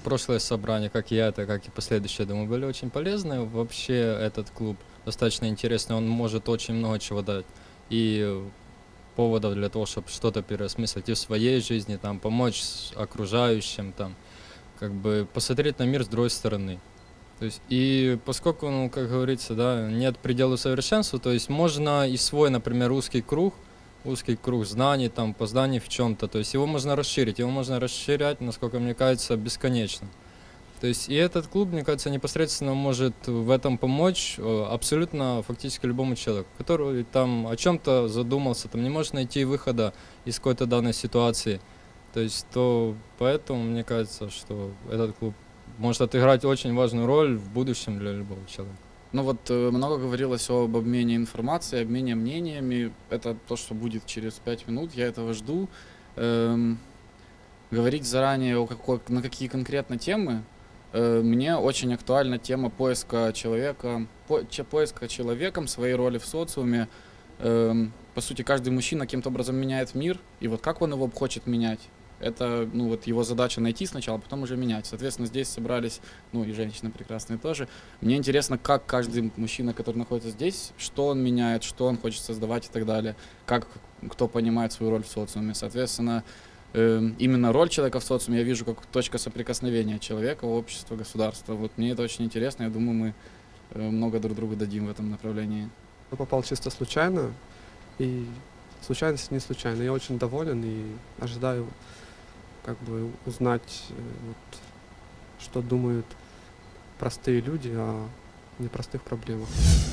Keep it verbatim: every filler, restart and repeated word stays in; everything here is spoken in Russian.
прошлое собрание, как и это, как и последующие, думаю, были очень полезны. Вообще этот клуб достаточно интересный, он может очень много чего дать. И поводов для того, чтобы что-то переосмыслить и в своей жизни, там, помочь окружающим, там, как бы посмотреть на мир с другой стороны. То есть, и поскольку, ну, как говорится, да, нет предела совершенству, то есть можно и свой, например, узкий круг, узкий круг знаний, там, познаний в чем-то, то есть его можно расширить, его можно расширять, насколько мне кажется, бесконечно. То есть и этот клуб, мне кажется, непосредственно может в этом помочь абсолютно фактически любому человеку, который там о чем-то задумался, там не может найти выхода из какой-то данной ситуации. То есть то поэтому мне кажется, что этот клуб может отыграть очень важную роль в будущем для любого человека. Ну вот э, много говорилось об обмене информацией, обмене мнениями. Это то, что будет через пять минут. Я этого жду. Эм, говорить заранее, о какой, на какие конкретно темы. Э, мне очень актуальна тема поиска человека, по, че, поиска человеком своей роли в социуме. Эм, по сути, каждый мужчина каким-то образом меняет мир. И вот как он его хочет менять? Это, ну, вот его задача найти сначала, потом уже менять. Соответственно, здесь собрались, ну, и женщины прекрасные тоже. Мне интересно, как каждый мужчина, который находится здесь, что он меняет, что он хочет создавать и так далее. Как кто понимает свою роль в социуме. Соответственно, э, именно роль человека в социуме я вижу как точка соприкосновения человека, общества, государства. Вот мне это очень интересно. Я думаю, мы э, много друг другу дадим в этом направлении. Я попал чисто случайно, и случайность не случайно. Я очень доволен и ожидаю как бы узнать, вот, что думают простые люди о непростых проблемах.